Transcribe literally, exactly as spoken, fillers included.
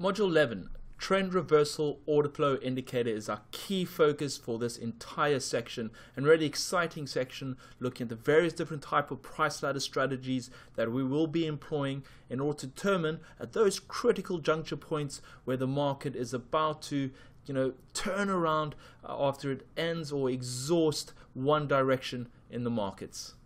Module eleven, trend reversal order flow indicator, is our key focus for this entire section, and really exciting section looking at the various different type of price ladder strategies that we will be employing in order to determine at those critical juncture points where the market is about to you know turn around after it ends or exhaust one direction in the markets.